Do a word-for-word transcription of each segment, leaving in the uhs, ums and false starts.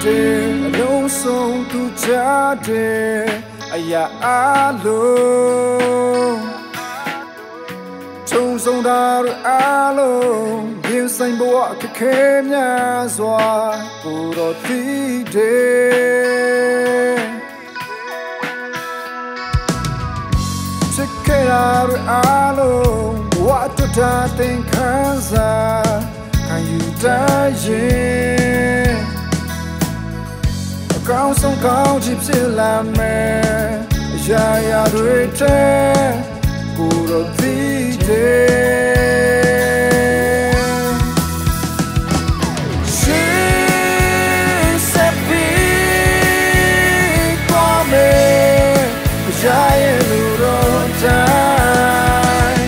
တယ်အလုံးစုံသူကြတယ်အရာအလုံးချုံဆုံးတာအလုံးရင်ဆိုင်ဘဝအခက်ခဲများစွာကိုတော့သိတယ်ချစ်ခဲ့ရအလုံးဘဝတူတာသင်ခန်းစာခံယူတတ်ရင်အကောင်းဆုံးကောင်းချစ်ဖြစ်လာမယ်အရာရာတွေတဲ့ကိုတော့သိတယ်ရှိစေပြီးပေါ်မယ်အရာရဲ့လူတော့တိုင်း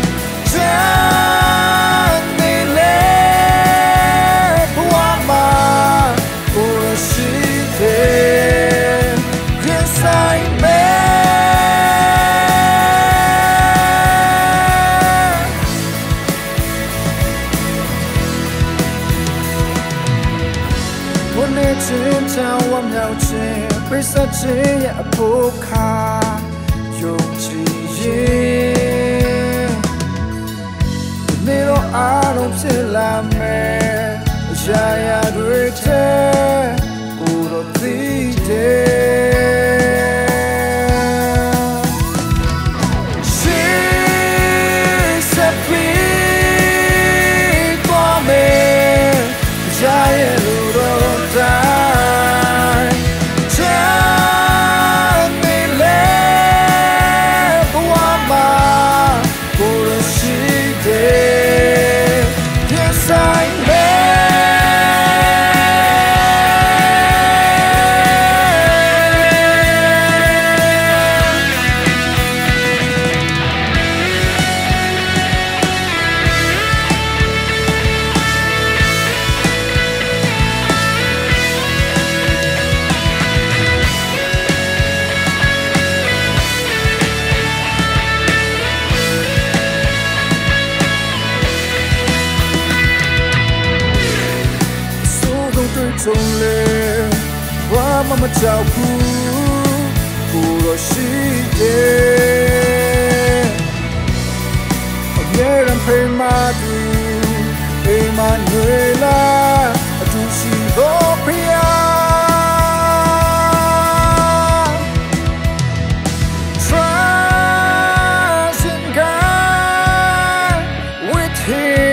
တိုင်းနေလေဘဝမှာကိုတော့ရှိတယ်ရင်ဆိုင်မယ်ချင်းချောင်းဝမြောက်ချင်းပြစ်စက်ချင်းရဲ့အဖို့ခါယုံကြည်ရင်နေတော့အားလုံးဖြစ်လာမယ်အရာရာတွေတဲ့ကိုတော့သိတယ်ရှိစေပြီးပေါ်မယ်အရာရဲ့လူတော့တိုင်းချမ်းနေလေဘဝမှာကိုရရှိတယ်ရင်ဆိုင်မယ်ထုံလေဘာမှမကြောက်ဘူးကိုတော့ရှိတယ်အမြဲတမ်းဖေးမတူအိမ်မနှွေလာအတူရှိဖို့ဖျား Trust in God with Him